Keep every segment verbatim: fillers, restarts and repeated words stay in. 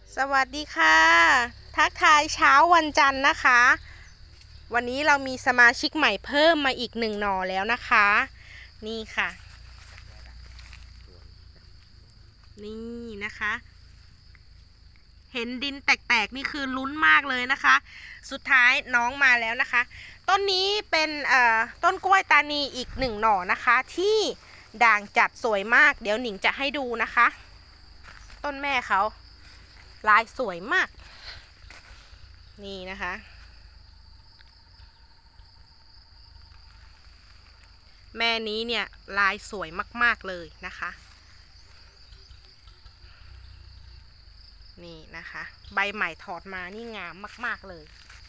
สวัสดีค่ะทักทายเช้าวันจันทร์นะคะวันนี้เรามีสมาชิกใหม่เพิ่มมาอีกหนึ่งหน่อแล้วนะคะนี่ค่ะนี่นะคะเห็นดินแตกๆนี่คือลุ้นมากเลยนะคะสุดท้ายน้องมาแล้วนะคะต้นนี้เป็นเอ่อต้นกล้วยตานีอีกหนึ่งหน่อนะคะที่ด่างจัดสวยมากเดี๋ยวหนิงจะให้ดูนะคะต้นแม่เขาลายสวยมากนี่นะคะแม่นี้เนี่ยลายสวยมากๆเลยนะคะนี่นะคะใบใหม่ถอดมานี่งามมากๆเลย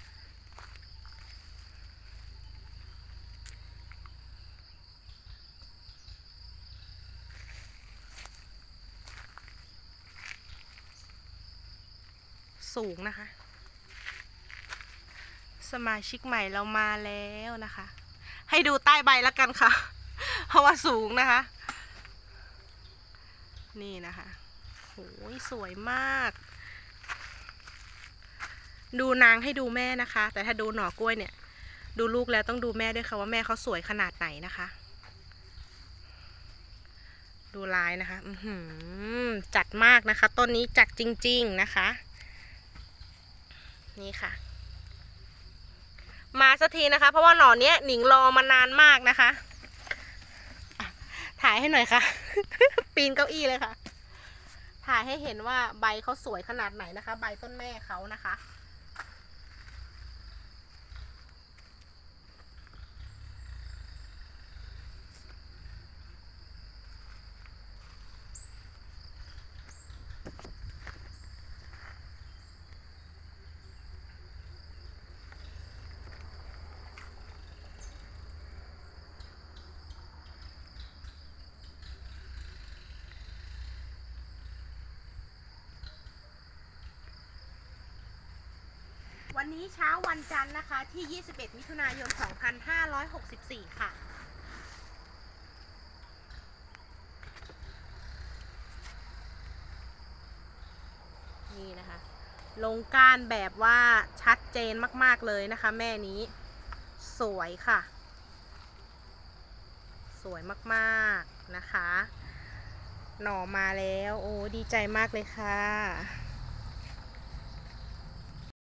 สูงนะคะสมาชิกใหม่เรามาแล้วนะคะให้ดูใต้ใบแล้วกันค่ะเพราะว่าสูงนะคะนี่นะคะโอ้ยสวยมากดูนางให้ดูแม่นะคะแต่ถ้าดูหน่อกล้วยเนี่ยดูลูกแล้วต้องดูแม่ด้วยค่ะว่าแม่เขาสวยขนาดไหนนะคะดูลายนะคะอือหือจัดมากนะคะต้นนี้จัดจริงๆนะคะนี่ค่ะมาสักทีนะคะเพราะว่าหน่อเนี้ยหนิงรอมานานมากนะคะถ่ายให้หน่อยค่ะ ปีนเก้าอี้เลยค่ะถ่ายให้เห็นว่าใบเขาสวยขนาดไหนนะคะใบต้นแม่เขานะคะวันนี้เช้าวันจันทร์นะคะที่ยี่สิบเอ็ดมิถุนายนสองพันห้าร้อยหกสิบสี่ค่ะนี่นะคะลงก้านแบบว่าชัดเจนมากๆเลยนะคะแม่นี้สวยค่ะสวยมากๆนะคะหน่อมาแล้วโอ้ดีใจมากเลยค่ะ